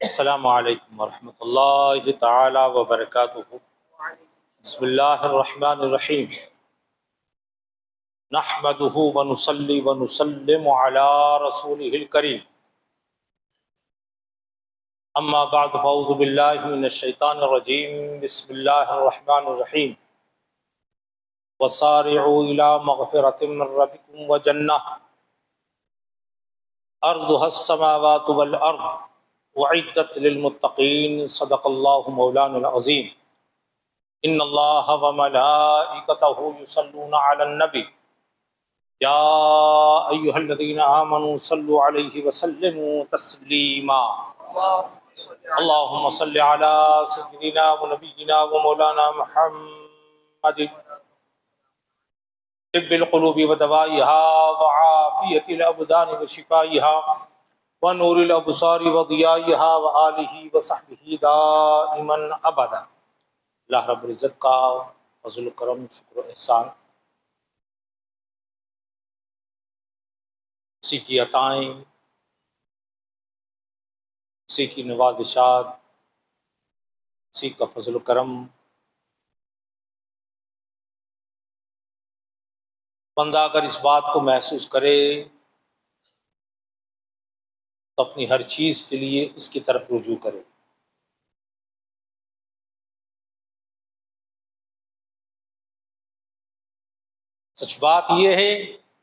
السلام علیکم ورحمۃ اللہ تعالی وبرکاتہ۔ بسم اللہ الرحمن الرحیم۔ نحمده ونصلی ونسلم علی رسولہ الکریم، اما بعد فاعوذ باللہ من الشیطان الرجیم، بسم اللہ الرحمن الرحیم۔ وسارعوا الی مغفرۃ من ربکم وجنہ ارضها السماوات والارض وعدت للمتقین، صدق اللہ مولانا العظیم۔ ان اللہ وملائکتہ یصلون علی النبی یا ایہا الذین آمنوا صلوا علیہ وسلموا تسلیما۔ اللہم صل علی سیدنا ونبینا ومولانا محمد طب القلوب ودوائها وعافیت الابدان وشفائها ونور الابصار وضیائها وآلہ وصحبہ دائما ابدا۔ اللہ رب العزت کا فضل و کرم، شکر و احسان، اسی کی عطائیں، اسی کی نوازشات، اسی کا فضل و کرم۔ بندہ اگر اس بات کو محسوس کرے تو اپنی ہر چیز کے لیے اس کی طرف رجوع کرے۔ سچ بات یہ ہے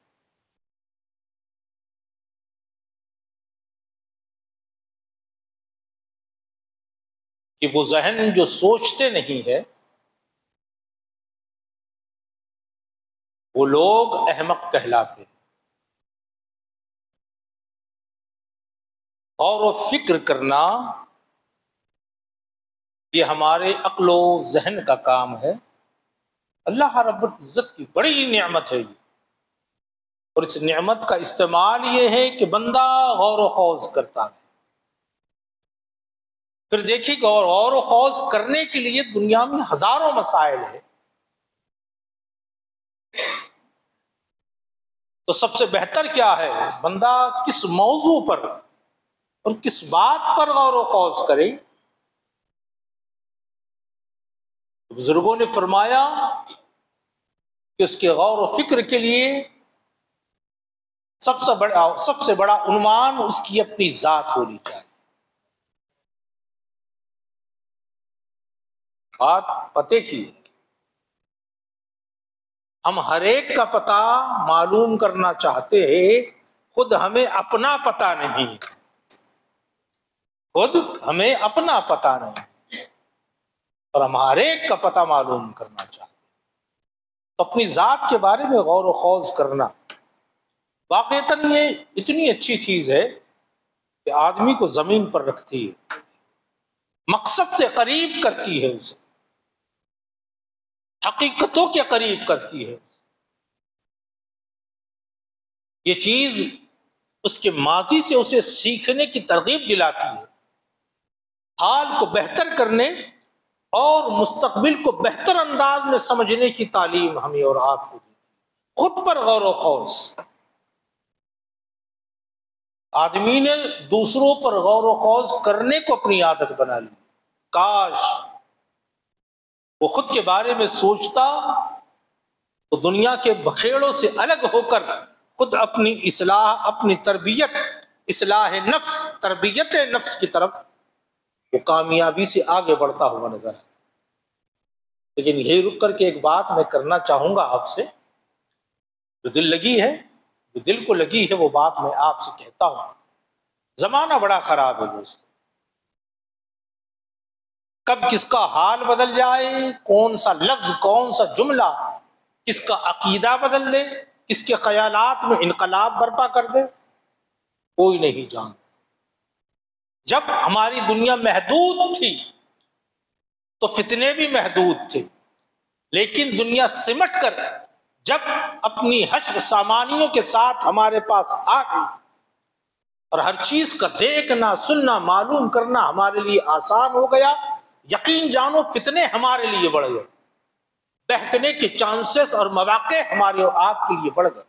کہ وہ ذہن جو سوچتے نہیں ہے وہ لوگ احمق کہلاتے ہیں۔ غور و فکر کرنا یہ ہمارے عقل و ذہن کا کام ہے۔ اللہ رب العزت کی بڑی نعمت ہے یہ، اور اس نعمت کا استعمال یہ ہے کہ بندہ غور و خوض کرتا ہے۔ پھر دیکھیے کہ غور و خوض کرنے کے لیے دنیا میں ہزاروں مسائل ہیں، تو سب سے بہتر کیا ہے؟ بندہ کس موضوع پر اور کس بات پر غور و خوض کرے۔ بزرگوں نے فرمایا کہ اس کے غور و فکر کے لیے سب سے بڑا عنوان اس کی اپنی ذات ہونی چاہیے۔ بات پتے کی، ہم ہر ایک کا پتہ معلوم کرنا چاہتے ہیں، خود ہمیں اپنا پتہ نہیں، خود ہمیں اپنا پتہ نہیں، اور ہم ہر ایک کا پتہ معلوم کرنا چاہتے ہیں۔ تو اپنی ذات کے بارے میں غور و خوض کرنا واقعتاً یہ اتنی اچھی چیز ہے کہ آدمی کو زمین پر رکھتی ہے، مقصد سے قریب کرتی ہے، اسے حقیقتوں کے قریب کرتی ہے۔ یہ چیز اس کے ماضی سے اسے سیکھنے کی ترغیب دلاتی ہے، حال کو بہتر کرنے اور مستقبل کو بہتر انداز میں سمجھنے کی تعلیم ہمیں اور آپ کو دیتی ہے۔ خود پر غور و خوض، آدمی نے دوسروں پر غور و خوض کرنے کو اپنی عادت بنا لی۔ کاش وہ خود کے بارے میں سوچتا تو دنیا کے بکھیڑوں سے الگ ہو کر خود اپنی اصلاح، اپنی تربیت، اصلاح نفس، تربیت نفس کی طرف وہ کامیابی سے آگے بڑھتا ہوا نظر ہے۔ لیکن یہی رک کر کے ایک بات میں کرنا چاہوں گا آپ سے، جو دل لگی ہے، جو دل کو لگی ہے، وہ بات میں آپ سے کہتا ہوں۔ زمانہ بڑا خراب ہے دوست، کب کس کا حال بدل جائے، کون سا لفظ، کون سا جملہ کس کا عقیدہ بدل دے، کس کے خیالات میں انقلاب برپا کر دے، کوئی نہیں جانتا۔ جب ہماری دنیا محدود تھی تو فتنے بھی محدود تھے، لیکن دنیا سمٹ کر جب اپنی حشر سامانیوں کے ساتھ ہمارے پاس آ گئی اور ہر چیز کا دیکھنا، سننا، معلوم کرنا ہمارے لیے آسان ہو گیا، یقین جانو فتنے ہمارے لیے بڑھ گئے، بہکنے کے چانسز اور مواقع ہمارے اور آپ کے لیے بڑھ گئے۔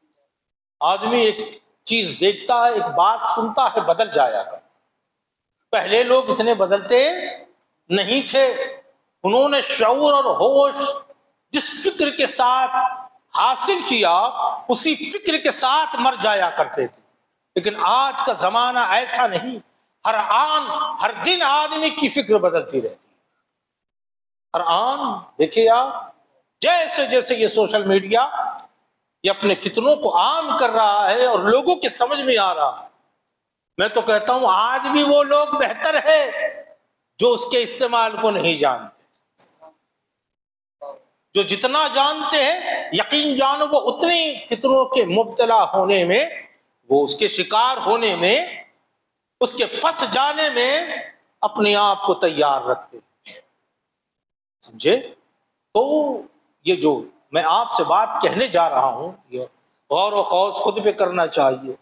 آدمی ایک چیز دیکھتا ہے، ایک بات سنتا ہے، بدل جایا گا۔ پہلے لوگ اتنے بدلتے نہیں تھے، انہوں نے شعور اور ہوش جس فکر کے ساتھ حاصل کیا اسی فکر کے ساتھ مر جایا کرتے تھے۔ لیکن آج کا زمانہ ایسا نہیں، ہر آن ہر دن آدمی کی فکر بدلتی رہتی ہے۔ ہر آن دیکھیے آپ، جیسے جیسے یہ سوشل میڈیا یہ اپنے فتنوں کو عام کر رہا ہے اور لوگوں کے سمجھ میں آ رہا ہے، میں تو کہتا ہوں آج بھی وہ لوگ بہتر ہے جو اس کے استعمال کو نہیں جانتے۔ جو جتنا جانتے ہیں یقین جانو وہ اتنی فتنوں کے مبتلا ہونے میں، وہ اس کے شکار ہونے میں، اس کے پھنس جانے میں اپنے آپ کو تیار رکھتے ہیں، سمجھے؟ تو یہ جو میں آپ سے بات کہنے جا رہا ہوں یہ غور و خوض خود پہ کرنا چاہیے۔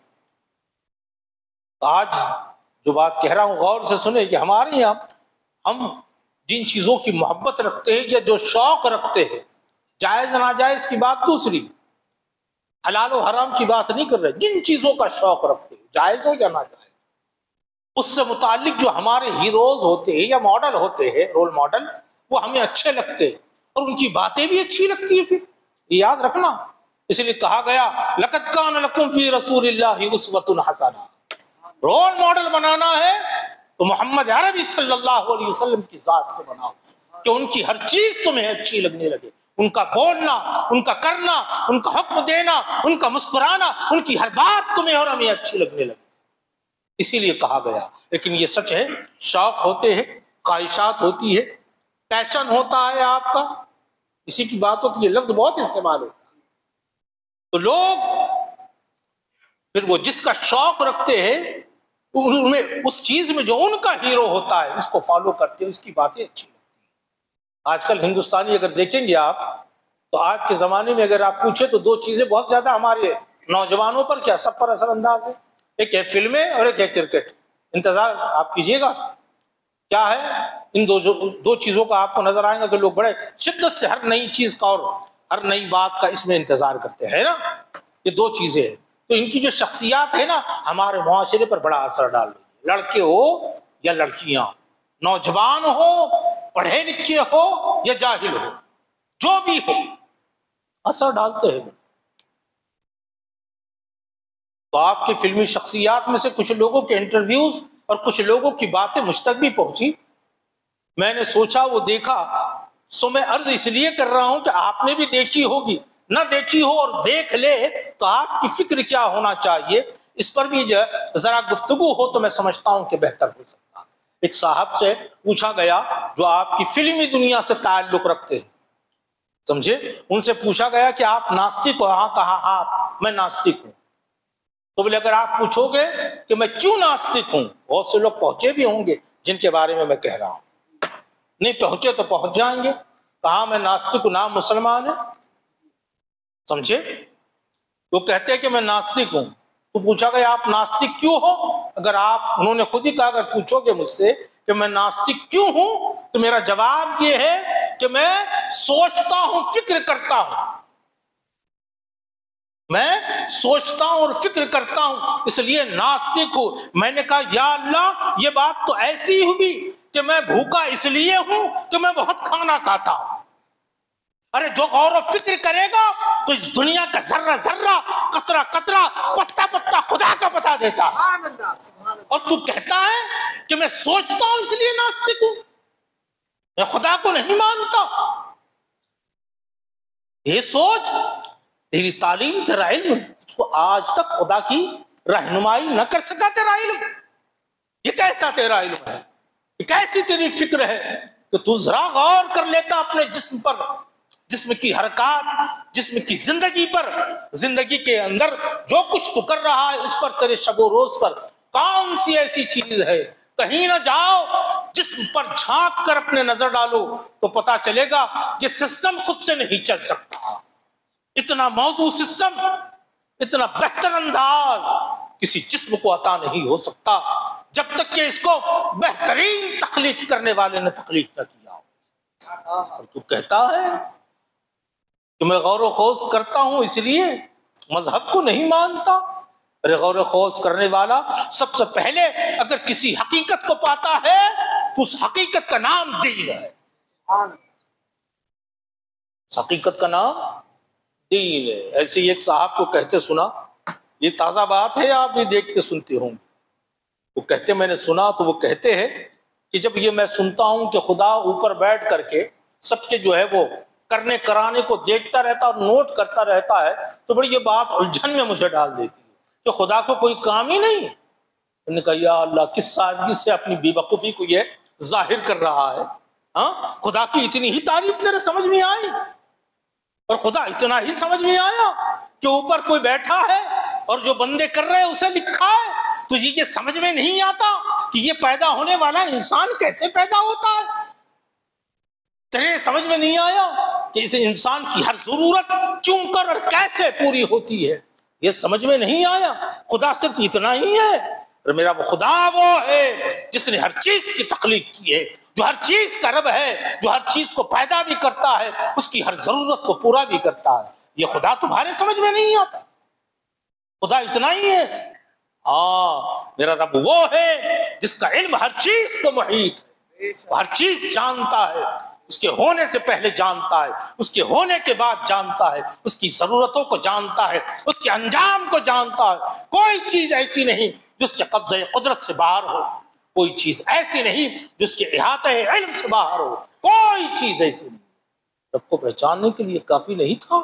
آج جو بات کہہ رہا ہوں غور سے سنیں کہ ہمارے یہاں ہم جن چیزوں کی محبت رکھتے ہیں یا جو شوق رکھتے ہیں، جائز ناجائز کی بات دوسری، حلال و حرام کی بات نہیں کر رہے، جن چیزوں کا شوق رکھتے ہیں جائز ہو یا ناجائز، اس سے متعلق جو ہمارے ہیروز ہوتے ہیں یا ماڈل ہوتے ہیں، رول ماڈل، وہ ہمیں اچھے لگتے ہیں اور ان کی باتیں بھی اچھی لگتی ہیں۔ پھر یاد رکھنا، اس لیے کہا گیا لَقَدْ كَانَ لَكُمْ فِي رَسُولِ اللَّهِ أُسْوَةٌ حَسَنَةٌ، رول ماڈل بنانا ہے تو محمد عربی صلی اللہ علیہ وسلم کی ذات کو بناؤ کہ ان کی ہر چیز تمہیں اچھی لگنے لگے، ان کا بولنا، ان کا کرنا، ان کا حکم دینا، ان کا مسکرانا، ان کی ہر بات تمہیں اور ہمیں اچھی لگنے لگے، اسی لیے کہا گیا۔ لیکن یہ سچ ہے، شوق ہوتے ہیں، خواہشات ہوتی ہے، پیشن ہوتا ہے آپ کا، اسی کی بات ہوتی ہے، لفظ بہت استعمال ہوتا ہے، تو لوگ پھر وہ جس کا شوق رکھتے ہیں اس چیز میں جو ان کا ہیرو ہوتا ہے اس کو فالو کرتے ہیں، اس کی باتیں اچھی لگتی ہیں۔ آج کل ہندوستانی اگر دیکھیں گے آپ تو آج کے زمانے میں اگر آپ پوچھیں تو دو چیزیں بہت زیادہ ہمارے نوجوانوں پر کیا سب پر اثر انداز ہے، ایک ہے فلمیں اور ایک ہے کرکٹ۔ انتظار آپ کیجئے گا کیا ہے، ان دو چیزوں کا آپ کو نظر آئے گا کہ لوگ بڑے شدت سے ہر نئی چیز کا اور ہر نئی بات کا اس میں انتظار کرتے ہیں نا، یہ دو چیزیں ہیں۔ تو ان کی جو شخصیات ہے نا ہمارے معاشرے پر بڑا اثر ڈال رہی ہے، لڑکے ہو یا لڑکیاں، نوجوان ہو، پڑھے لکھے ہو یا جاہل ہو، جو بھی ہو اثر ڈالتے ہیں۔ تو آپ کی فلمی شخصیات میں سے کچھ لوگوں کے انٹرویوز اور کچھ لوگوں کی باتیں مجھ تک بھی پہنچی، میں نے سوچا وہ دیکھا، سو میں عرض اس لیے کر رہا ہوں کہ آپ نے بھی دیکھی ہوگی، نہ دیکھی ہو اور دیکھ لے تو آپ کی فکر کیا ہونا چاہیے، اس پر بھی ذرا گفتگو ہو تو میں سمجھتا ہوں کہ بہتر ہو سکتا۔ ایک صاحب سے پوچھا گیا جو آپ کی فلمی دنیا سے تعلق رکھتے ہیں، سمجھے، ان سے پوچھا گیا کہ آپ ناستک ہو؟ ہاں کہا ہاں میں ناستک ہوں۔ تو بولے اگر آپ پوچھو گے کہ میں کیوں ناستک ہوں، بہت سے لوگ پہنچے بھی ہوں گے جن کے بارے میں کہہ رہا ہوں، نہیں پہنچے تو پہنچ جائیں گے، کہاں میں ناستک ہوں، نام مسلمان ہے، سمجھے، وہ کہتے ہیں کہ میں ناستک ہوں۔ تو پوچھا گیا آپ ناستک کیوں ہو؟ اگر آپ، انہوں نے خود ہی کہا اگر پوچھو گے مجھ سے کہ میں ناستک کیوں ہوں تو میرا جواب یہ ہے کہ میں سوچتا ہوں، فکر کرتا ہوں، میں سوچتا ہوں اور فکر کرتا ہوں، اس لیے ناستک ہوں۔ میں نے کہا یا اللہ یہ بات تو ایسی ہوئی کہ میں بھوکا اس لیے ہوں کہ میں بہت کھانا کھاتا ہوں۔ ارے جو غور و فکر کرے گا تو اس دنیا کا ذرہ ذرہ، قطرہ قطرہ، پتا پتا خدا کا پتا دیتا ہے، اور تو کہتا ہے کہ میں سوچتا ہوں اس لیے ناستک ہوں، میں خدا کو نہیں مانتا۔ یہ سوچ، تیری تعلیم، تیرا علم اس کو آج تک خدا کی رہنمائی نہ کر سکا، تیرا علم یہ کیسا تیرا علم ہے، یہ کیسی تیری فکر ہے کہ تو ذرا غور کر لیتا اپنے جسم پر، جسم کی حرکات، جسم کی زندگی پر، زندگی کے اندر جو کچھ تو کر رہا ہے اس پر، تیرے شب و روز پر کون سی ایسی چیز ہے، کہیں نہ جاؤ جسم پر جھانک کر اپنے نظر ڈالو تو پتا چلے گا کہ سسٹم خود سے نہیں چل سکتا، اتنا موضوع سسٹم، اتنا بہتر انداز کسی جسم کو عطا نہیں ہو سکتا جب تک کہ اس کو بہترین تخلیق کرنے والے نے تخلیق نہ کیا ہو۔ اور تو کہتا ہے کہ میں غور و خوض کرتا ہوں اس لیے مذہب کو نہیں مانتا، غور و خوض کرنے والا سب سے پہلے اگر کسی حقیقت کو پاتا ہے تو اس حقیقت کا نام دین ہے. اس حقیقت کا نام دین ہے. ایسے ایک صاحب کو کہتے سنا، یہ تازہ بات ہے، آپ بھی دیکھتے سنتے ہوں گے. وہ کہتے، میں نے سنا تو وہ کہتے ہیں کہ جب یہ میں سنتا ہوں کہ خدا اوپر بیٹھ کر کے سب کے جو ہے وہ کرنے کرانے کو دیکھتا رہتا اور نوٹ کرتا رہتا ہے تو بڑی یہ بات الجھن میں مجھے ڈال دیتی ہے کہ خدا کو کوئی کام ہی نہیں. انہوں نے کہا یا اللہ، کس سادگی سے اپنی بے وقوفی کو یہ ظاہر کر رہا ہے. ہاں، خدا کی اتنی ہی تعریف تیرے سمجھ میں آئی، اور خدا اتنا ہی سمجھ میں آیا کہ اوپر کوئی بیٹھا ہے اور جو بندے کر رہے ہیں اسے لکھا ہے. تجھے یہ سمجھ میں نہیں آتا کہ یہ پیدا ہونے والا انسان کیسے پیدا ہوتا ہے؟ تیرے سمجھ میں نہیں آیا کہ اس انسان کی ہر ضرورت کیوں کر اور کیسے پوری ہوتی ہے؟ یہ سمجھ میں نہیں آیا. خدا صرف اتنا ہی ہے، اور میرا وہ خدا وہ ہے جس نے ہر چیز کی تخلیق کی ہے، جو ہر چیز کا رب ہے، جو ہر چیز کو پیدا بھی کرتا ہے، اس کی ہر ضرورت کو پورا بھی کرتا ہے. یہ خدا تمہارے سمجھ میں نہیں آتا. خدا اتنا ہی ہے. ہاں، میرا رب وہ ہے جس کا علم ہر چیز کو محیط ہے، وہ ہر چیز جانتا ہے، اس کے ہونے سے پہلے جانتا ہے، اس کے ہونے کے بعد جانتا ہے، اس کی ضرورتوں کو جانتا ہے، اس کے انجام کو جانتا ہے. کوئی چیز ایسی نہیں جس کے قبضہ قدرت سے باہر ہو، کوئی چیز ایسی نہیں جس کے احاطہ علم سے باہر ہو، کوئی چیز ایسی نہیں. رب کو پہچاننے کے لیے کافی نہیں تھا.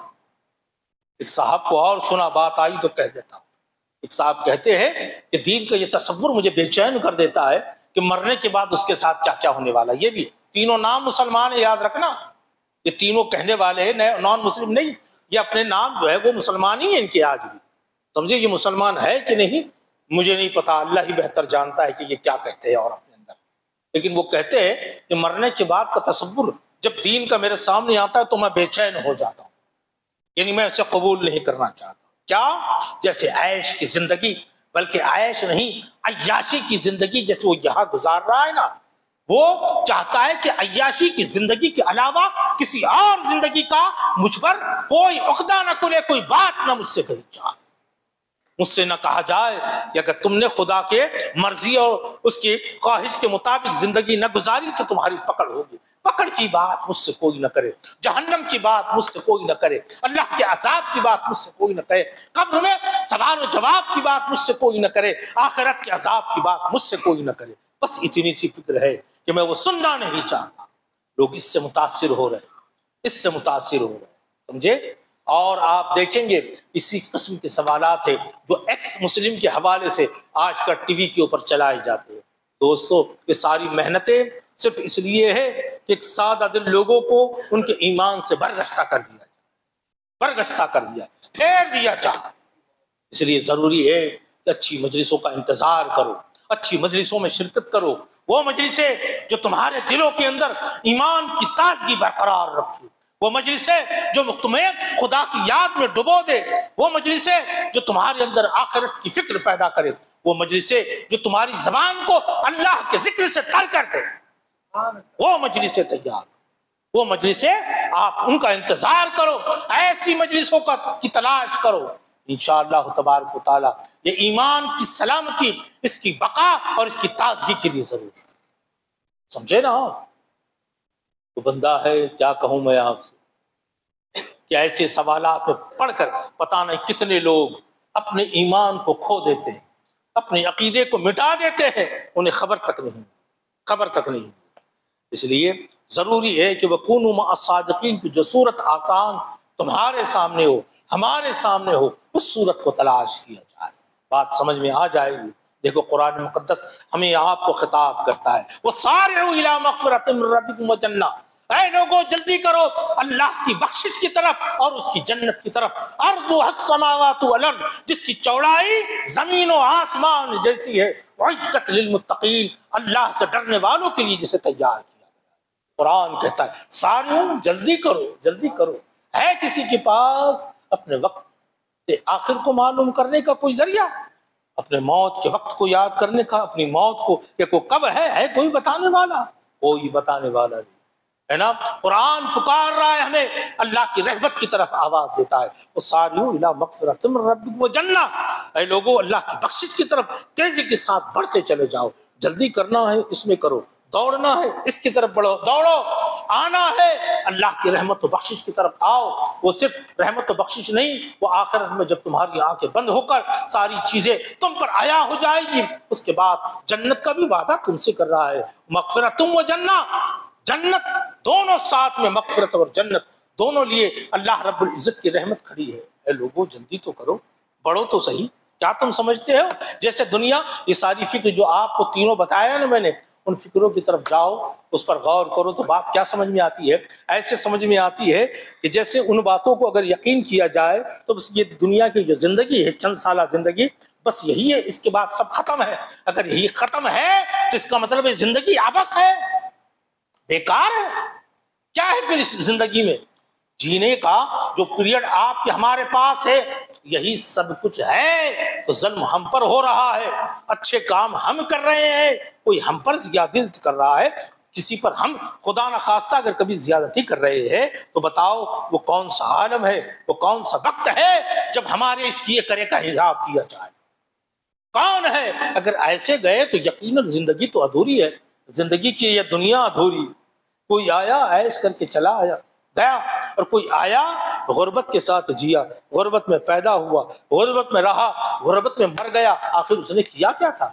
ایک صاحب کو اور سنا، بات آئی تو کہہ دیتا ہوں. ایک صاحب کہتے ہیں کہ دین کا یہ تصور مجھے بے چین کر دیتا ہے کہ مرنے کے بعد اس کے ساتھ کیا کیا ہونے والا. یہ بھی تینوں نام مسلمان ہے، یاد رکھنا. یہ تینوں کہنے والے ہیں، نان مسلم نہیں. یہ اپنے نام جو ہے وہ مسلمان ہی ہیں ان کے آج بھی. سمجھے، یہ مسلمان ہے کہ نہیں مجھے نہیں پتا، اللہ ہی بہتر جانتا ہے کہ یہ کیا کہتے ہیں اور اپنے اندر. لیکن وہ کہتے ہیں کہ مرنے کے بعد کا تصور جب دین کا میرے سامنے آتا ہے تو میں بے چین ہو جاتا ہوں، یعنی میں اسے قبول نہیں کرنا چاہتا. کیا؟ جیسے عیش کی زندگی، بلکہ عیش نہیں، عیاشی کی زندگی جیسے وہ یہاں گزار رہا ہے نا، وہ چاہتا ہے کہ عیاشی کی زندگی کے علاوہ کسی اور زندگی کا مجھ پر کوئی عقدہ نہ کرے، کوئی بات نہ مجھ سے کہی جائے. مجھ سے نہ کہا جائے کہ اگر تم نے خدا کے مرضی اور اس کی خواہش کے مطابق زندگی نہ گزاری تو تمہاری پکڑ ہوگی. پکڑ کی بات مجھ سے کوئی نہ کرے، جہنم کی بات مجھ سے کوئی نہ کرے، اللہ کے عذاب کی بات مجھ سے کوئی نہ کرے، قبر میں سوال و جواب کی بات مجھ سے کوئی نہ کرے، آخرت کے عذاب کی بات مجھ سے کوئی نہ کرے. بس اتنی سی فکر ہے کہ میں وہ سننا نہیں چاہتا. لوگ اس سے متاثر ہو رہے، اس سے متاثر ہو رہے، سمجھے. اور آپ دیکھیں گے اسی قسم کے سوالات ہیں جو ایکس مسلم کے حوالے سے آج کا ٹی وی کے اوپر چلائے جاتے ہیں. دوستو، یہ ساری محنتیں صرف اس لیے ہے کہ ایک سادہ دل لوگوں کو ان کے ایمان سے برگشتہ کر دیا جائے، برگشتہ کر دیا، پھیر دیا جائے. اس لیے ضروری ہے کہ اچھی مجلسوں کا انتظار کرو، اچھی مجلسوں میں شرکت کرو. وہ مجلسیں جو تمہارے دلوں کے اندر ایمان کی تازگی برقرار رکھے، وہ مجلسیں جو تمہیں خدا کی یاد میں ڈبو دے، وہ مجلسیں جو تمہارے اندر آخرت کی فکر پیدا کرے، وہ مجلسیں جو تمہاری زبان کو اللہ کے ذکر سے تر کر دے، وہ مجلسیں تیار، وہ مجلسیں آپ ان کا انتظار کرو، ایسی مجلسوں کی تلاش کرو. انشاءاللہ تبارک و تعالی یہ ایمان کی سلامتی، اس کی بقا اور اس کی تازگی کے لیے ضروری ہے. سمجھے نا؟ تو بندہ ہے، کیا کہوں میں آپ سے کہ ایسے سوالات میں پڑھ کر پتہ نہیں کتنے لوگ اپنے ایمان کو کھو دیتے ہیں، اپنے عقیدے کو مٹا دیتے ہیں، انہیں خبر تک نہیں. اس لیے ضروری ہے کہ وَكُونُوا مَعَ الصَّادِقِينَ کی جو صورت آسان تمہارے سامنے ہو، ہمارے سامنے ہو، اس صورت کو تلاش کیا جائے. بات سمجھ میں آ جائے گی. دیکھو قرآن مقدس ہمیں آپ کو خطاب کرتا ہے، وَسَارِعُوا إِلَىٰ مَغْفِرَةٍ مِّن رَّبِّكُمْ وَجَنَّةٍ، اے لوگوں جلدی کرو اللہ کی بخشش کی طرف اور اس کی جنت کی طرف. ارضها السماوات والارض، جس کی چوڑائی زمین و آسمان جیسی ہے. اعدت للمتقین، اللہ سے ڈرنے والوں کے لیے جسے تیار کیا گیا. قرآن کہتا ہے ساریوں جلدی کرو، جلدی کرو. ہے کسی کے پاس اپنے وقت کے آخر کو معلوم کرنے کا کوئی ذریعہ؟ اپنے موت کے وقت کو یاد کرنے کا، اپنی موت کو کہ کو کب ہے کوئی بتانے والا؟ کوئی بتانے والا نہیں. ہے نا؟ قرآن پکار رہا ہے ہمیں، اللہ کی رحمت کی طرف آواز دیتا ہے، وَسَارِعُوا إِلَىٰ مَغْفِرَةٍ مِّن رَّبِّكُمْ وَجَنَّةٍ، اے لوگوں اللہ کی بخشش کی طرف تیزی کے ساتھ بڑھتے چلے جاؤ، جلدی کرنا ہے اس میں کرو، دوڑنا ہے اس کی طرف بڑھو، دوڑو، آنا ہے اللہ کی رحمت و بخشش کی طرف آؤ۔ وہ صرف رحمت و بخشش نہیں، وہ آخرت میں جب تمہاری آنکھیں بند ہو کر ساری چیزیں تم پر عیا ہو جائے گی، اس کے بعد جنت کا بھی وعدہ تم سے کر رہا ہے، مغفرتم و جنہ، جنت دونوں ساتھ میں، مغفرت اور جنت دونوں لیے اللہ رب العزت کی رحمت کھڑی ہے۔ اے لوگوں جلدی تو کرو، بڑھو تو صحیح۔ کیا تم سمجھتے ہو جیسے دنیا یہ ساری فکر جو آپ کو تینوں بتایا نا میں نے، ان فکروں کی طرف جاؤ، اس پر غور کرو تو بات کیا سمجھ میں آتی ہے؟ ایسے سمجھ میں آتی ہے کہ جیسے ان باتوں کو اگر یقین کیا جائے تو بس یہ دنیا کی جو زندگی ہے، چند سالہ زندگی، بس یہی ہے، اس کے بعد سب ختم ہے۔ اگر یہی ختم ہے تو اس کا مطلب ہے زندگی عبث ہے، بیکار ہے۔ کیا ہے پھر اس زندگی میں جینے کا جو پیریڈ آپ کے ہمارے پاس ہے؟ یہی سب کچھ ہے۔ تو ظلم ہم پر ہو رہا ہے، اچھے کام ہم کر رہے ہیں، کوئی ہم پر زیادتی کر رہا ہے، کسی پر ہم خدا نخواستہ اگر کبھی زیادتی کر رہے ہیں تو بتاؤ وہ کون سا عالم ہے، وہ کون سا وقت ہے جب ہمارے اس کیے کرے کا حساب کیا جائے؟ کون ہے؟ اگر ایسے گئے تو یقیناً زندگی تو ادھوری ہے، زندگی کی یہ دنیا ادھوری۔ کوئی آیا عیش کر کے چلا آیا گیا، اور کوئی آیا غربت کے ساتھ جیا، غربت میں پیدا ہوا، غربت میں رہا، غربت میں مر گیا، آخر اس نے کیا کیا تھا؟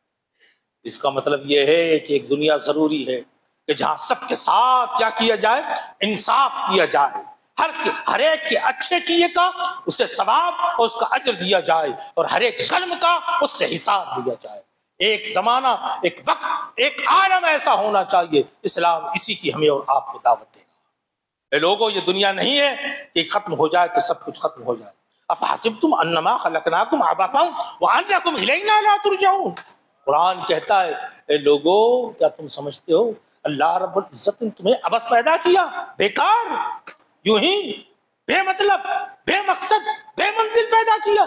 اس کا مطلب یہ ہے کہ ایک دنیا ضروری ہے کہ جہاں سب کے ساتھ کیا کیا جائے؟ انصاف کیا جائے، ہر ایک کے اچھے کیے کا اسے ثواب اور اس کا اجر دیا جائے، اور ہر ایک ظلم کا اس سے حساب دیا جائے۔ ایک زمانہ، ایک وقت، ایک عالم ایسا ہونا چاہیے۔ اسلام اسی کی ہمیں اور آپ کو دعوت دے گا۔ اے لوگوں یہ دنیا نہیں ہے کہ ختم ہو جائے تو سب کچھ ختم ہو جائے۔ افحسبتم انما خلقناکم عبثا وانکم الینا لا ترجعون، قرآن کہتا ہے اے لوگوں کیا تم سمجھتے ہو اللہ رب العزت نے تمہیں عبث پیدا کیا، بیکار، یوں ہی بے مطلب، بے مقصد، بے منزل پیدا کیا؟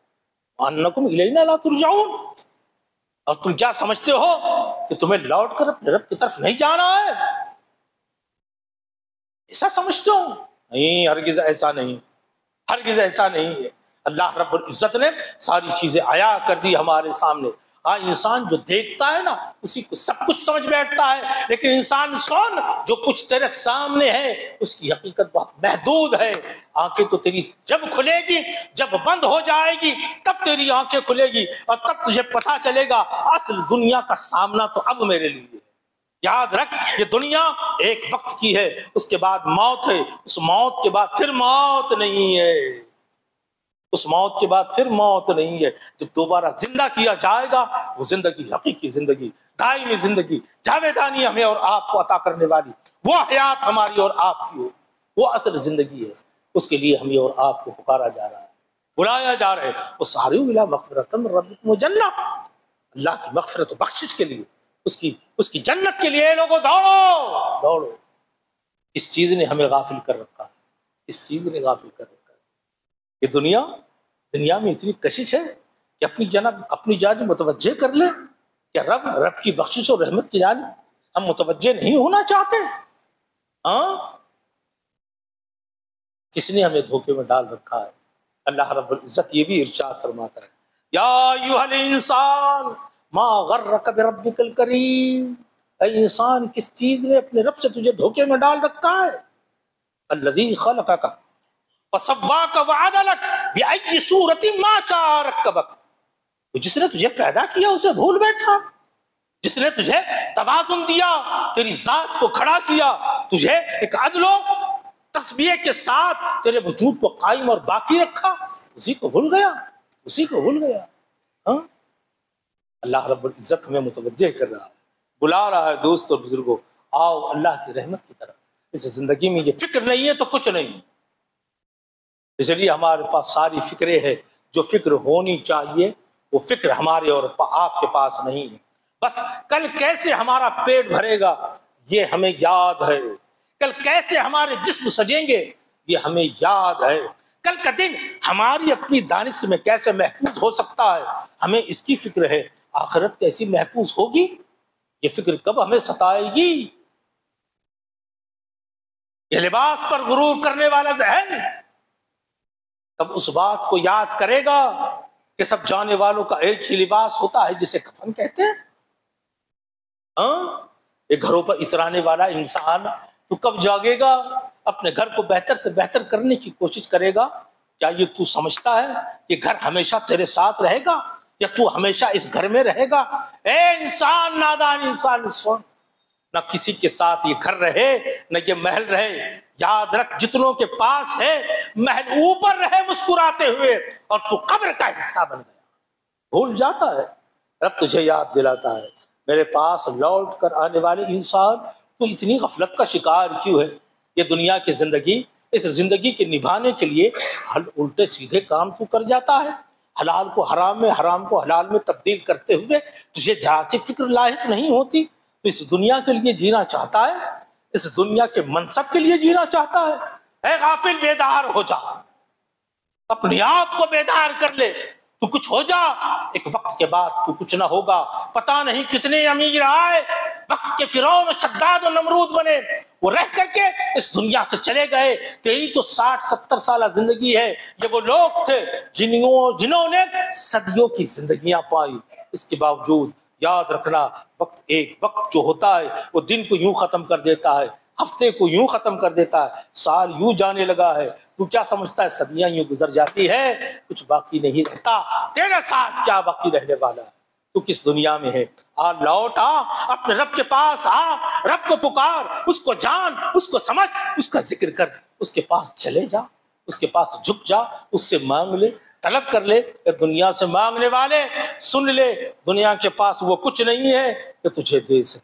وانکم الینا لا ترجعون، اور تم کیا سمجھتے ہو کہ تمہیں لوٹ کر اپنے رب کی طرف نہیں جانا ہے؟ ایسا سمجھتے ہو؟ نہیں، ہرگز ایسا نہیں، ہرگز ایسا نہیں ہے۔ اللہ رب العزت نے ساری چیزیں عیا کر دی ہمارے سامنے۔ ہاں انسان جو دیکھتا ہے نا اسی کو سب کچھ سمجھ بیٹھتا ہے، لیکن انسان سن، جو کچھ تیرے سامنے ہے اس کی حقیقت بہت محدود ہے۔ آنکھیں تو تیری جب کھلے گی، جب بند ہو جائے گی تب تیری آنکھیں کھلے گی، اور تب تجھے پتا چلے گا اصل دنیا کا سامنا تو اب میرے لیے ہے۔ یاد رکھ یہ دنیا ایک وقت کی ہے، اس کے بعد موت ہے، اس موت کے بعد پھر موت نہیں ہے، اس موت کے بعد پھر موت نہیں ہے۔ جب دوبارہ زندہ کیا جائے گا وہ زندگی حقیقی زندگی، دائمی زندگی، جاویدانی ہمیں اور آپ کو عطا کرنے والی وہ حیات ہماری اور آپ کی ہو، وہ اصل زندگی ہے۔ اس کے لیے ہمیں اور آپ کو پکارا جا رہا ہے، بلایا جا رہا ہے، وہ سارے الی مغفرۃ من ربکم وجنہ، اللہ کی مغفرت و بخشش کے لیے، اس کی جنت کے لیے لوگوں دوڑو دوڑو۔ اس چیز نے ہمیں غافل کر رکھا ہے، اس چیز نے غافل کر رکھا ہے۔ یہ دنیا میں اتنی کشش ہے کہ اپنی جانب متوجہ کر لے، کیا رب کی بخشش اور رحمت کی جانب ہم متوجہ نہیں ہونا چاہتے؟ ہاں، کس نے ہمیں دھوکے میں ڈال رکھا ہے؟ اللہ رب العزت یہ بھی ارشاد فرماتا ہے، یا ایھا الانسان ما غرک بربک الکریم، اے انسان کس چیز نے اپنے رب سے تجھے دھوکے میں ڈال رکھا ہے؟ الذی خلقک فسواک وعدلک بأی صورۃ ما شاء رکبک، جس نے تجھے پیدا کیا اسے بھول بیٹھا، جس نے تجھے توازن دیا، تیری ذات کو کھڑا کیا، تجھے ایک عدل و تسبیح کے ساتھ تیرے وجود کو قائم اور باقی رکھا، اسی کو بھول گیا، اسی کو بھول گیا۔ ہاں، اللہ رب العزت ہمیں متوجہ کر رہا ہے، بلا رہا ہے۔ دوست اور بزرگوں، آؤ اللہ کی رحمت کی طرف۔ اس زندگی میں یہ فکر نہیں ہے تو کچھ نہیں، اس لیے ہمارے پاس ساری فکریں ہیں۔ جو فکر ہونی چاہیے وہ فکر ہمارے اور آپ کے پاس نہیں ہے۔ بس کل کیسے ہمارا پیٹ بھرے گا یہ ہمیں یاد ہے، کل کیسے ہمارے جسم سجیں گے یہ ہمیں یاد ہے، کل کا دن ہماری اپنی دانش میں کیسے محفوظ ہو سکتا ہے ہمیں اس کی فکر ہے۔ آخرت کیسی محفوظ ہوگی یہ فکر کب ہمیں ستائے گی؟ یہ لباس پر غرور کرنے والا ذہن تب اس بات کو یاد کرے گا کہ سب جانے والوں کا ایک ہی لباس ہوتا ہے جسے کفن کہتے ہیں. یہ گھروں پر اترانے والا انسان تو کب جاگے گا؟ اپنے گھر کو بہتر سے بہتر کرنے کی کوشش کرے گا. کیا یہ تو سمجھتا ہے کہ گھر ہمیشہ تیرے ساتھ رہے گا یا تو ہمیشہ اس گھر میں رہے گا؟ اے انسان، نادان انسان، سن، نہ کسی کے ساتھ یہ گھر رہے نہ یہ محل رہے. یاد رکھ، جتنوں کے پاس ہے محل اوپر رہے مسکراتے ہوئے اور تو قبر کا حصہ بن گیا. بھول جاتا ہے، رب تجھے یاد دلاتا ہے. میرے پاس لوٹ کر آنے والے انسان، تو اتنی غفلت کا شکار کیوں ہے؟ یہ دنیا کی زندگی، اس زندگی کے نبھانے کے لیے الٹے سیدھے کام تو کر جاتا ہے. حلال کو حرام میں، حرام کو حلال میں تبدیل کرتے ہوئے تجھے ذرا سی فکر لاحق نہیں ہوتی. تو اس دنیا کے لیے جینا چاہتا ہے، اس دنیا کے منصب کے لیے جینا چاہتا ہے. اے غافل، بیدار ہو جا، اپنے آپ کو بیدار کر لے. تو کچھ ہو جا، ایک وقت کے بعد تو کچھ نہ ہوگا. پتہ نہیں کتنے امیر آئے، وقت کے فرعون و شداد و نمرود بنے، وہ رہ کر کے اس دنیا سے چلے گئے. تیری تو 60-70 سالہ زندگی ہے. یہ وہ لوگ تھے جنہوں نے صدیوں کی زندگیاں پائی. اس کے باوجود یاد رکھنا، ایک وقت جو ہوتا ہے وہ دن کو یوں ختم کر دیتا ہے، ہفتے کو یوں ختم کر دیتا ہے، سال یوں جانے لگا ہے. تو کیا سمجھتا ہے صدیاں یوں گزر جاتی ہے، کچھ باقی نہیں رہتا. تیرے ساتھ کیا باقی رہنے والا ہے؟ تو کس دنیا میں ہے؟ لوٹ آ، اپنے رب کے پاس آ، رب کو پکار، اس کو جان، اس کو سمجھ، اس کا ذکر کر، اس کے پاس چلے جا، اس کے پاس جھک جا، اس سے مانگ لے، طلب کر لے. دنیا سے مانگنے والے سن لے، دنیا کے پاس وہ کچھ نہیں ہے کہ تجھے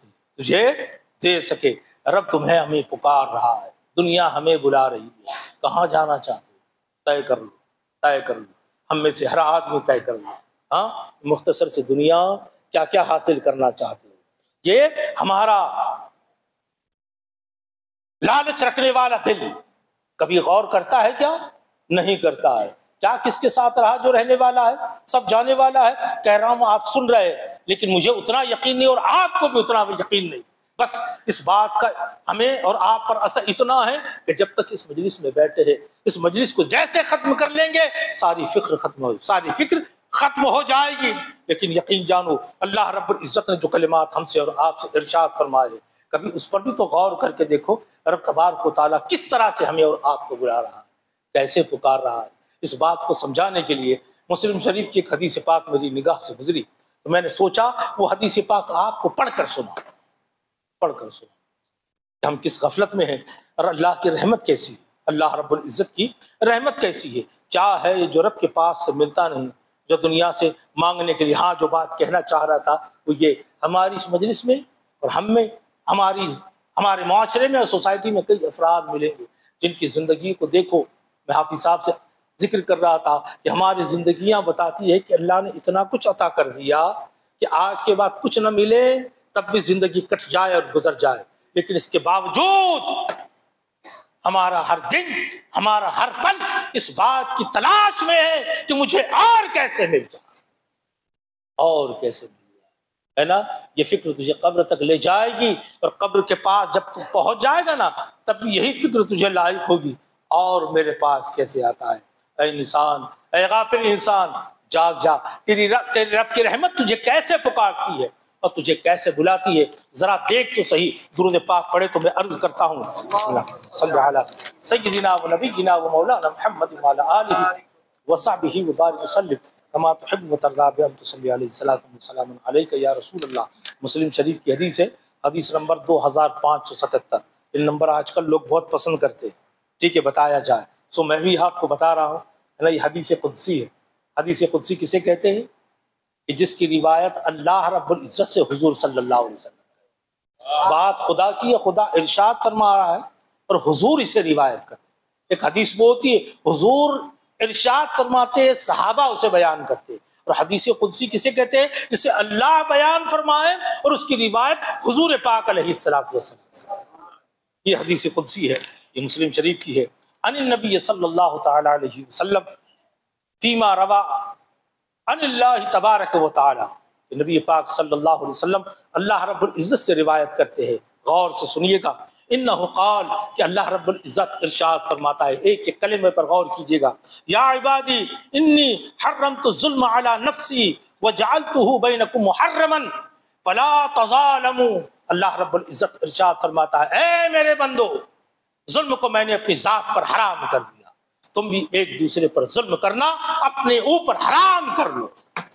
دے سکے. رب تمہیں ہمیں پکار رہا ہے، دنیا ہمیں بلا رہی ہے. کہاں جانا چاہتے ہو؟ طے کر لو. ہم میں سے ہر آدمی طے کر لو. مختصر سے دنیا کیا کیا حاصل کرنا چاہتے ہو؟ یہ ہمارا لالچ رکھنے والا دل کبھی غور کرتا ہے کیا؟ نہیں کرتا ہے. کیا کس کے ساتھ رہا جو رہنے والا ہے، سب جانے والا ہے. کہہ رہا ہوں آپ سن رہے ہیں، لیکن مجھے اتنا یقین نہیں اور آپ کو بھی اتنا یقین نہیں. بس اس بات کا ہمیں اور آپ پر اثر اتنا ہے کہ جب تک اس مجلس میں بیٹھے ہیں، اس مجلس کو جیسے ختم کر لیں گے ساری فکر ختم ہو جائے گی. لیکن یقین جانو، اللہ رب العزت نے جو کلمات ہم سے اور آپ سے ارشاد فرمائے، کبھی اس پر بھی تو غور کر کے دیکھو. رب تبارک و تعالیٰ کس طرح سے ہمیں اور آپ کو بلا رہا ہے، کیسے پکار رہا ہے. اس بات کو سمجھانے کے لیے مسلم شریف کی ایک حدیث پاک میری نگاہ سے گزری، تو میں نے سوچا وہ حدیث پاک آپ کو پڑھ کر سنا کہ ہم کس غفلت میں ہیں اور اللہ کی رحمت کیسی ہے، اللہ رب العزت کی رحمت کیسی ہے. کیا ہے یہ جو رب کے پاس سے ملتا نہیں، جو دنیا سے مانگنے کے لیے. جو بات کہنا چاہ رہا تھا وہ یہ، ہماری اس مجلس میں اور ہم میں، ہمارے معاشرے میں اور سوسائٹی میں کئی افراد ملیں گے جن کی زندگی کو دیکھو. میں حافظ صاحب سے ذکر کر رہا تھا کہ ہماری زندگیاں بتاتی ہے کہ اللہ نے اتنا کچھ عطا کر دیا کہ آج کے بعد کچھ نہ ملے تب بھی زندگی کٹ جائے اور گزر جائے. لیکن اس کے باوجود ہمارا ہر دن، ہمارا ہر پل اس بات کی تلاش میں ہے کہ مجھے اور کیسے مل جائے، ہے نا. یہ فکر تجھے قبر تک لے جائے گی، اور قبر کے پاس جب تو پہنچ جائے گا نا، تب یہی فکر تجھے لاحق ہوگی، اور میرے پاس کیسے آتا ہے. اے انسان، اے غافل انسان، جاگ جا. تیرے رب کی رحمت تجھے کیسے پکارتی ہے اور تجھے کیسے بلاتی ہے، ذرا دیکھ تو صحیح. درود پاک پڑھے تو میں عرض کرتا ہوں، صلی علی سیدنا و نبینا و مولانا محمد وعلی آلہ وصحبہ وبارک وسلم کما تحب وترضى بأن تصلی علیہ الصلوۃ والسلام علیک یا رسول اللہ. مسلم شریف کی حدیث ہے، حدیث نمبر 2577. یہ نمبر آج کل لوگ بہت پسند کرتے ہیں. ٹھیک ہے، بتایا جائے سو میں بھی آپ کو بتا رہا ہوں. یہ حدیث قدسی ہے. حدیث قدسی کسے کہتے ہیں؟ کہ جس کی روایت اللہ رب العزت سے حضور صلی اللہ علیہ وسلم، بات خدا کی ہے، خدا ارشاد فرما رہا ہے اور حضور اسے روایت کرتے ہیں. ایک حدیث وہ ہوتی ہے حضور ارشاد فرماتے ہیں، صحابہ اسے بیان کرتے ہیں. اور حدیث قدسی کسے کہتے ہیں؟ جسے اللہ بیان فرمائے اور اس کی روایت حضور پاک علیہ الصلوۃ والسلام. یہ حدیث قدسی ہے، یہ مسلم شریف کی ہے. ان النبی صلی اللہ تعالی علیہ وسلم فیما روا ان اللہ تبارک و تعالی. نبی پاک صلی اللہ علیہ وسلم اللہ رب العزت سے روایت کرتے ہیں. غور سے سنیے گا. انہ قال کہ اللہ رب العزت ارشاد فرماتا ہے، ایک ایک کلمے پر غور کیجیے گا، یا عبادی انی حرمت الظلم علی نفسی وجعلتہ بینکم محرما فلا تظالموا۔ اللہ رب العزت ارشاد فرماتا ہے، اے میرے بندو، ظلم کو میں نے اپنی ذات پر حرام کر دیا، تم بھی ایک دوسرے پر ظلم کرنا اپنے اوپر حرام کر لو۔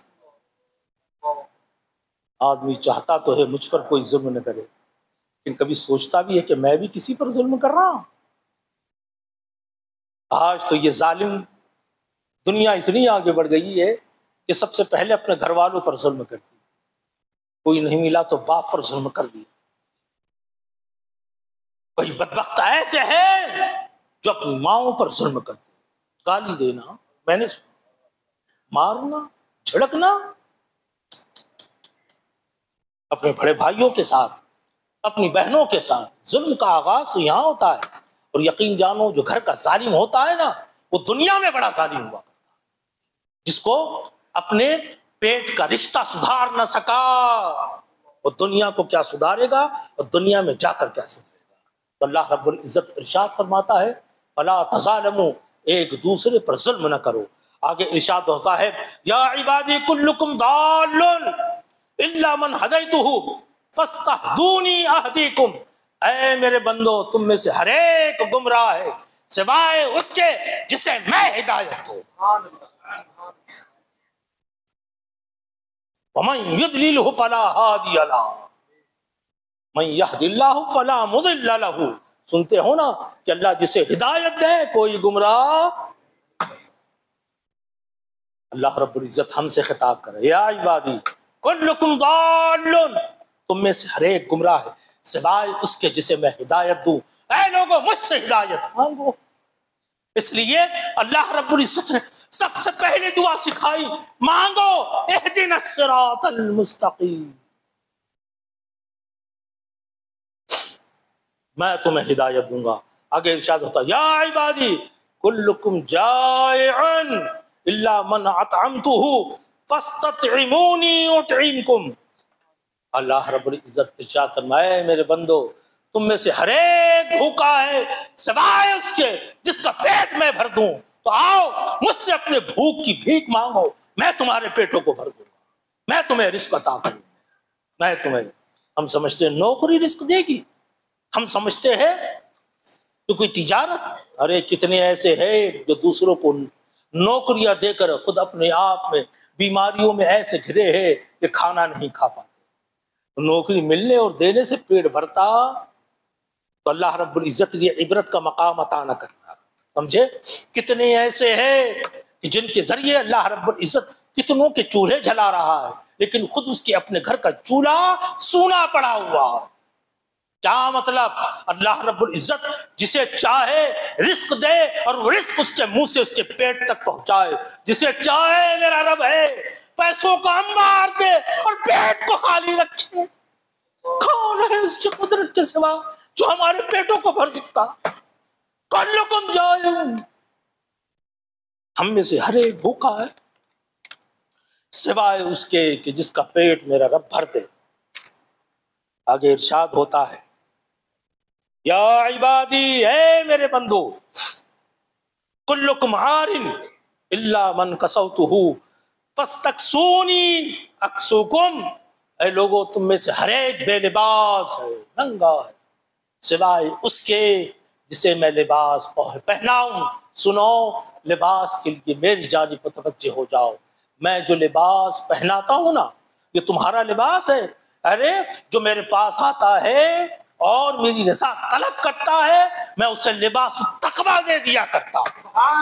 آدمی چاہتا تو ہے مجھ پر کوئی ظلم نہ کرے، لیکن کبھی سوچتا بھی ہے کہ میں بھی کسی پر ظلم کر رہا ہوں۔ آج تو یہ ظالم دنیا اتنی آگے بڑھ گئی ہے کہ سب سے پہلے اپنے گھر والوں پر ظلم کرتی ہے، کوئی نہیں ملا تو باپ پر ظلم کر دیا۔ کوئی بدبخت ایسے ہیں جو اپنی ماؤں پر ظلم کرتے، گالی دینا، میں نے مارنا، جھڑکنا، اپنے بڑے بھائیوں کے ساتھ، اپنی بہنوں کے ساتھ ظلم کا آغاز تو یہاں ہوتا ہے۔ اور یقین جانو جو گھر کا ظالم ہوتا ہے نا، وہ دنیا میں بڑا ظالم ہوا کرتا ہے، جس کو اپنے پیٹ کا رشتہ سدھار نہ سکا، وہ دنیا کو کیا سدھارے گا اور دنیا میں جا کر کیا سدھارے گا۔ تو اللہ رب العزت ارشاد فرماتا ہے، فلا تظالموا، ایک دوسرے پر ظلم نہ کرو۔ آگے ارشاد ہوتا ہے، یا عبادی کلکم ضال الا من ہدیتہ فاستہدونی اہدیکم، اے میرے بندو تم میں سے ہر ایک گمراہ ہے سوائے اس کے جسے میں ہدایت دوں۔ ومن یضللہ فلا ہادی لہ من یہد اللہ فلا مضل لہ۔ سنتے ہو نا کہ اللہ جسے ہدایت دے کوئی گمراہ، اللہ رب العزت ہم سے خطاب کرے، یا عبادی کلکم ضال، تم میں سے ہر ایک گمراہ ہے سوائے اس کے جسے میں ہدایت دوں۔ اے لوگوں مجھ سے ہدایت مانگو۔ اس لیے اللہ رب العزت نے سب سے پہلے دعا سکھائی، مانگو اہدنا الصراط المستقیم، میں تمہیں ہدایت دوں گا۔ آگے ارشاد ہوتا، یا عبادی کلکم جائع الا من اطعمتہ فاستطعمونی اطعمکم۔ اللہ رب العزت ارشاد فرمائے، میرے بندو تم میں سے ہر ایک بھوکا ہے سوائے اس کے جس کا پیٹ میں بھر دوں، تو آؤ مجھ سے اپنے بھوک کی بھیک مانگو، میں تمہارے پیٹوں کو بھر دوں گا، میں تمہیں رزق عطا کروں گا، میں تمہیں۔ ہم سمجھتے ہیں نوکری رزق دے گی، ہم سمجھتے ہیں کہ کوئی تجارت، ارے کتنے ایسے ہیں جو دوسروں کو نوکریاں دے کر خود اپنے آپ میں بیماریوں میں ایسے گھرے ہیں کہ کھانا نہیں کھا پاتے۔ نوکری ملنے اور دینے سے پیٹ بھرتا تو اللہ رب العزت یہ عبرت کا مقام عطا نہ کرتا۔ سمجھے کتنے ایسے ہیں کہ جن کے ذریعے اللہ رب العزت کتنوں کے چولہے جلا رہا ہے، لیکن خود اس کے اپنے گھر کا چولہا سونا پڑا ہوا ہے۔ کیا مطلب؟ اللہ رب العزت جسے چاہے رزق دے اور وہ رزق اس کے منہ سے اس کے پیٹ تک پہنچائے، جسے چاہے میرا رب ہے پیسوں کا انبار دے اور پیٹ کو خالی رکھے۔ کون ہے اس کی قدرت کے سوا جو ہمارے پیٹوں کو بھر سکتا؟ کلکم جائع، ہم میں سے ہر ایک بھوکا ہے سوائے اس کے کہ جس کا پیٹ میرا رب بھر دے۔ آگے ارشاد ہوتا ہے، یا عبادی اے میرے بندو کلکم عار الا من کسوتہ فاستکسونی اکسوکم، اے لوگوں تم میں سے ہر ایک بے لباس ہے، ننگا ہے سوائے اس کے جسے میں لباس پہناؤں۔ سنو، لباس کے لیے میری جانب متوجہ ہو جاؤ، میں جو لباس پہناتا ہوں نا یہ تمہارا لباس ہے۔ ارے جو میرے پاس آتا ہے اور میری رضا طلب کرتا ہے میں اسے لباس التقویٰ دے دیا کرتا ہوں۔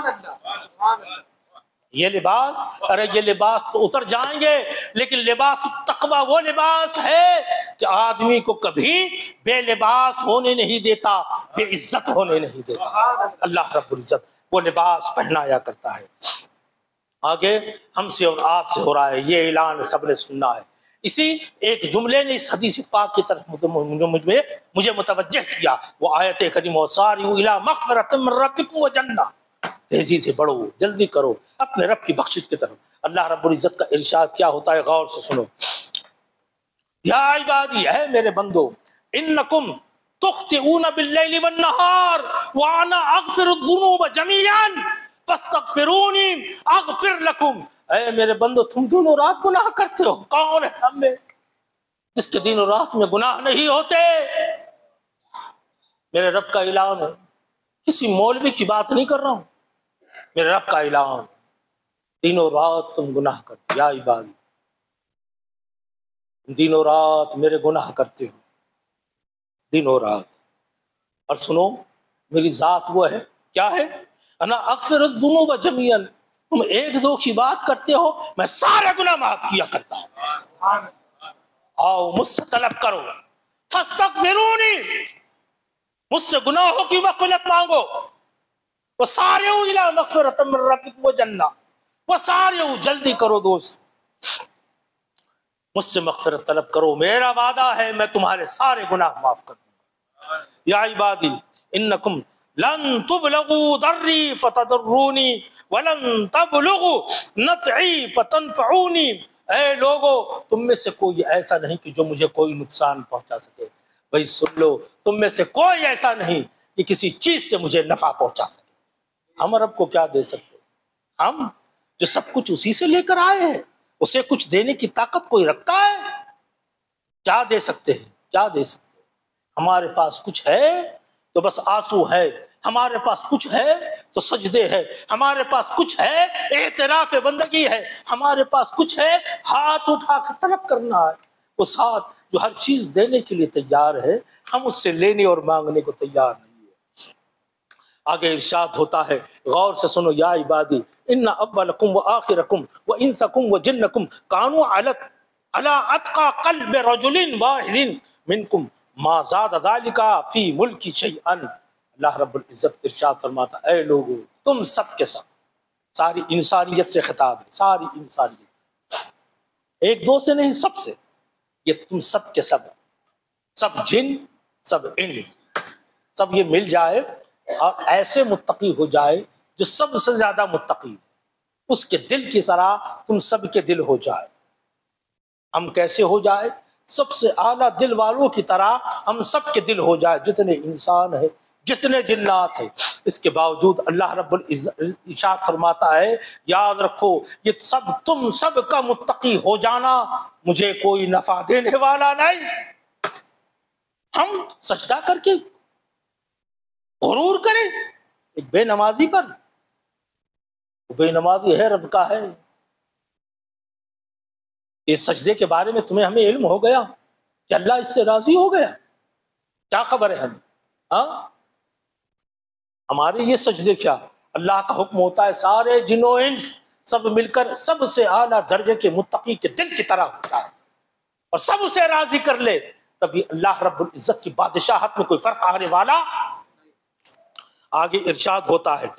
یہ لباس، ارے یہ لباس تو اتر جائیں گے، لیکن لباس التقویٰ وہ لباس ہے کہ آدمی کو کبھی بے لباس ہونے نہیں دیتا، بے عزت ہونے نہیں دیتا۔ اللہ رب العزت وہ لباس پہنایا کرتا ہے۔ آگے ہم سے اور آپ سے ہو رہا ہے، یہ اعلان سب نے سننا ہے۔ اسی ایک جملے نے اس حدیث پاک کی طرف مجھے متوجہ کیا، وہ آیت کریمہ وَسَارِعُوا إِلَىٰ مَغْفِرَةٍ مِّن رَّبِّكُمْ وَجَنَّةٍ، تیزی سے بڑھو، جلدی کرو اپنے رب کی بخشش کی طرف۔ اللہ رب العزت کا ارشاد کیا ہوتا ہے، غور سے سنو، یا عبادی اے میرے بندو انکم تخطئون باللیل والنہار وانا اغفر الذنوب جميعا فاستغفرونی اغفر لکم. اے میرے بندو تم دن و رات گناہ کرتے ہو. کون ہے ہم میں جس کے دن و رات میں گناہ نہیں ہوتے؟ میرے رب کا اعلان ہے، کسی مولوی کی بات نہیں کر رہا ہوں، میرے رب کا اعلان، دن و رات تم گناہ کرتے. یا عبادی دن و رات میرے گناہ کرتے ہو، دن و رات. اور سنو میری ذات وہ ہے، کیا ہے؟ انا اغفر الذنوب جميعا. تم ایک دو کی بات کرتے ہو، میں سارے گناہ معاف کیا کرتا ہوں. آؤ مجھ سے طلب کرو، فاستغفرونی، مجھ سے گناہوں کی مغفرت مانگو. وسارعوا الی مغفرۃ من ربکم وجنہ، وسارعوا، جلدی کرو دوست، مجھ سے مغفرت طلب کرو، میرا وعدہ ہے میں تمہارے سارے گناہ معاف کر دوں گا. یا عبادی انکم لن تبلغوا ضری فتضرونی ولن تبلغوا نفعی فتنفعونی. اے لوگو تم میں سے کوئی ایسا نہیں کہ جو مجھے کوئی نقصان پہنچا سکے. بھئی سن لو، تم میں سے کوئی ایسا نہیں کہ کسی چیز سے مجھے نفع پہنچا سکے. ہم رب کو کیا دے سکتے؟ ہم جو سب کچھ اسی سے لے کر آئے ہیں، اسے کچھ دینے کی طاقت کوئی رکھتا ہے؟ کیا دے سکتے ہیں؟ کیا دے سکتے ہیں؟ ہمارے پاس کچھ ہے تو بس آنسو ہے، ہمارے پاس کچھ ہے تو سجدے ہے، ہمارے پاس کچھ ہے اعتراف بندگی ہے، ہمارے پاس کچھ ہے ہاتھ اٹھا کے طلب کرنا ہے. اس ہاتھ جو ہر چیز دینے کے لیے تیار ہے، ہم اس سے لینے اور مانگنے کو تیار نہیں ہے. آگے ارشاد ہوتا ہے، غور سے سنو. یا عبادی ان اولکم وآخرکم وانسکم وجنکم کانوا علی اتقى قلب رجل واحد منکم ما زاد ذلك فی ملکی شیئا. اللہ رب العزت ارشاد فرماتا، اے لوگو تم سب کے سب، ساری انسانیت سے خطاب ہے، ساری انسانیت سے، ایک دو سے نہیں، سب سے. یہ تم سب کے سب، سب جن سب انس، سب یہ مل جائے اور ایسے متقی ہو جائے جو سب سے زیادہ متقی ہے، اس کے دل کی طرح تم سب کے دل ہو جائے. ہم کیسے ہو جائے؟ سب سے اعلیٰ دل والوں کی طرح ہم سب کے دل ہو جائے، جتنے انسان ہیں، جتنے جنات ہیں. اس کے باوجود اللہ رب العزت ارشاد فرماتا ہے، یاد رکھو یہ سب تم سب کا متقی ہو جانا مجھے کوئی نفع دینے والا نہیں. ہم سجدہ کر کے غرور کریں ایک بے نمازی پر، وہ بے نمازی ہے رب کا ہے. یہ سجدے کے بارے میں تمہیں ہمیں علم ہو گیا کہ اللہ اس سے راضی ہو گیا؟ کیا خبر ہے ہمیں؟ ہاں ہمارے یہ سجدے کیا؟ اللہ کا حکم ہوتا ہے سارے جن و انس سب مل کر سب سے اعلیٰ درجے کے متقی کے دل کی طرح ہوتا ہے اور سب اسے راضی کر لے، تبھی اللہ رب العزت کی بادشاہت میں کوئی فرق آنے والا. آگے ارشاد ہوتا ہے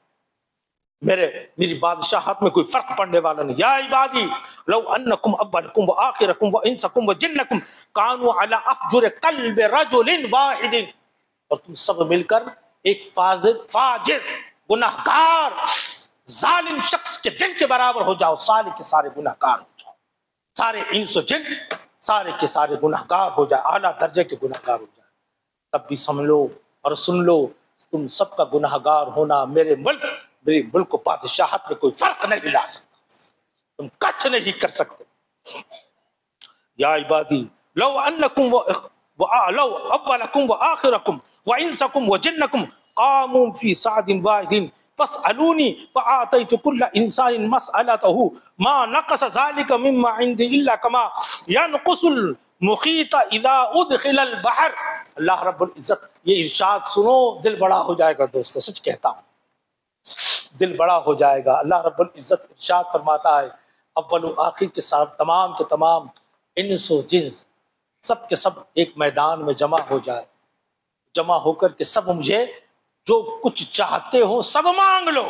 میری بادشاہت میں کوئی فرق پڑنے والا نہیں. یا عبادی لو انکم اولکم وآخرکم وانسکم وجنکم کانوا علی افجر قلب رجل واحد. اور تم سب مل کر ایک فاجر گناہگار ظالم شخص کے دل کے برابر ہو جاؤ، سارے کے سارے گناہگار ہو جاؤ، سارے انس و جن سارے کے سارے گناہگار ہو جائے، اعلیٰ درجے کے گناہگار ہو جائے. تب بھی سمجھ لو اور سن لو، تم سب کا گناہگار ہونا میرے ملک کو بادشاہت میں کوئی فرق نہیں لا سکتا، تم کچھ نہیں کر سکتے. یا عبادی لو انکم لو اولکم وآخرکم وانسکم وجنکم قاموا فی صعد واحد فاسألونی فآتیت کل انسان مسألته ما نقص ذلك مما عندي الا كما ينقص المخيط اذا ادخل البحر. اللہ رب العزت یہ ارشاد سنو، دل بڑا ہو جائے گا دوستو، سچ کہتا ہوں دل بڑا ہو جائے گا. اللہ رب العزت ارشاد فرماتا ہے اول و آخر کے ساتھ تمام کے تمام انس و جنس سب کے سب ایک میدان میں جمع ہو جائے، جمع ہو کر کے سب مجھے جو کچھ چاہتے ہو سب مانگ لو.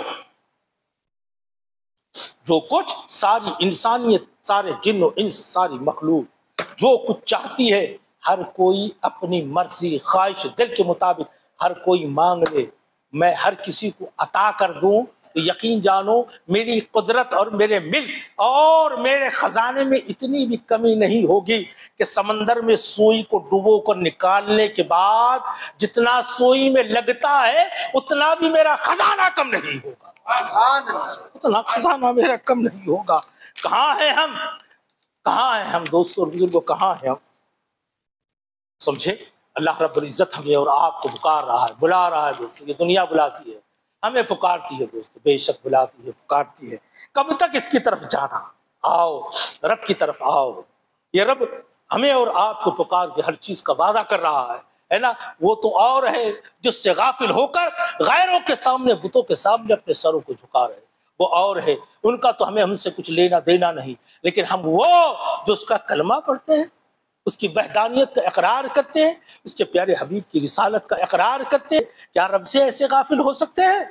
جو کچھ ساری انسانیت، سارے جن و انس، ساری مخلوق جو کچھ چاہتی ہے، ہر کوئی اپنی مرضی خواہش دل کے مطابق ہر کوئی مانگ لے، میں ہر کسی کو عطا کر دوں تو یقین جانو میری قدرت اور میرے ملک اور میرے خزانے میں اتنی بھی کمی نہیں ہوگی کہ سمندر میں سوئی کو ڈبو کر نکالنے کے بعد جتنا سوئی میں لگتا ہے اتنا بھی میرا خزانہ کم نہیں ہوگا، اتنا خزانہ میرا کم نہیں ہوگا۔ کہاں ہیں ہم، کہاں ہیں ہم دوستوں اور بزرگوں، کہاں ہیں ہم؟ سمجھے، اللہ رب العزت ہمیں اور آپ کو پکار رہا ہے، بلا رہا ہے دوستوں، یہ دنیا بلاتی ہے، ہمیں پکارتی ہے دوستو، بے شک بلاتی ہے، پکارتی ہے۔ کب تک اس کی طرف جانا؟ آؤ رب کی طرف آؤ۔ یہ رب ہمیں اور آپ کو پکار کے ہر چیز کا وعدہ کر رہا ہے نا۔ وہ تو اور ہے جس سے غافل ہو کر غیروں کے سامنے، بتوں کے سامنے اپنے سروں کو جھکا رہے، وہ اور ہے، ان کا تو ہم سے کچھ لینا دینا نہیں، لیکن ہم وہ جو اس کا کلمہ پڑھتے ہیں، اس کی وحدانیت کا اقرار کرتے ہیں، اس کے پیارے حبیب کی رسالت کا اقرار کرتے ہیں، کیا رب سے ایسے غافل ہو سکتے ہیں؟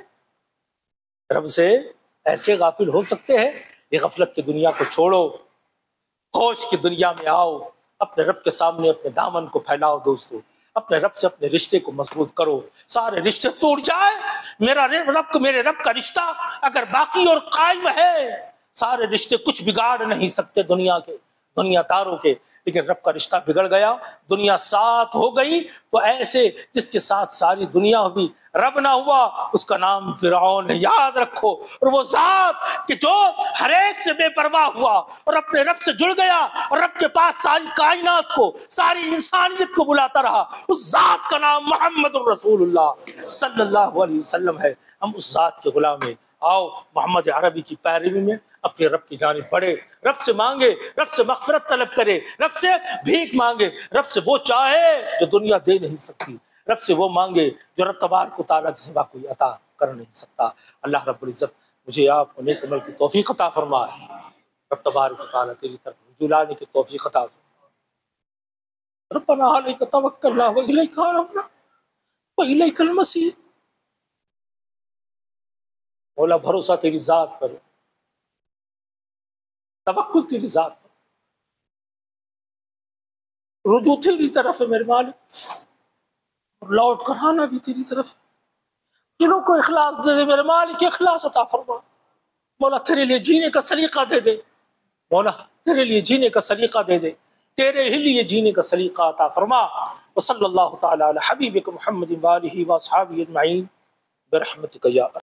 رب سے ایسے غافل ہو سکتے ہیں؟ یہ غفلت کی دنیا کو چھوڑو، ہوش کی دنیا میں آؤ، اپنے رب کے سامنے اپنے دامن کو پھیلاؤ دوستو، اپنے رب سے اپنے رشتے کو مضبوط کرو۔ سارے رشتے ٹوٹ جائے، میرے رب کا رشتہ اگر باقی اور قائم ہے، سارے رشتے کچھ بگاڑ نہیں سکتے دنیا کے، دنیا داروں کے، لیکن رب کا رشتہ بگڑ گیا، دنیا ساتھ ہو گئی تو ایسے جس کے ساتھ ساری دنیا ہوگی، رب نہ ہوا اس کا نام فرعون ہے، یاد رکھو۔ اور وہ ذات کہ جو ہر ایک سے بے پرواہ ہوا اور اپنے رب سے جڑ گیا اور رب کے پاس ساری کائنات کو، ساری انسانیت کو بلاتا رہا، اس ذات کا نام محمد الرسول اللہ صلی اللہ علیہ وسلم ہے۔ ہم اس ذات کے غلام ہیں، آؤ محمد عربی کی پیروی میں اپنے رب کی جانب بڑھے، رب سے مانگے، رب سے مغفرت طلب کرے، رب سے بھیک مانگے، رب سے وہ چاہے جو دنیا دے نہیں سکتی، رب سے وہ مانگے جو رب تبارک و تعالیٰ کے سوا کوئی عطا کر نہیں سکتا۔ اللہ رب العزت مجھے آپ کو نیک عمل کی توفیق عطا فرمائے، رب تبارک و تعالیٰ تیری طرف رجوع لانے کی توفیق عطا فرمائے۔ ربنا علیک توکلنا والیک انبنا والیک المصیر۔ مولا بھروسہ تیری ذات پر، توکل تیری ذات پر، رجوع تیری طرف ہے میرے مالک، اور لوٹ کر آنا بھی تیری طرف ہے۔ جنہوں کو اخلاص دے دے میرے مالک، اخلاص عطا فرما۔ مولا تیرے لیے جینے کا سلیقہ دے دے، مولا تیرے لیے جینے کا سلیقہ دے دے، تیرے ہی لیے جینے کا سلیقہ عطا فرما۔ وصلی اللہ تعالی علی حبیبک محمد وآلہ واصحابہ اجمعین برحمتک یا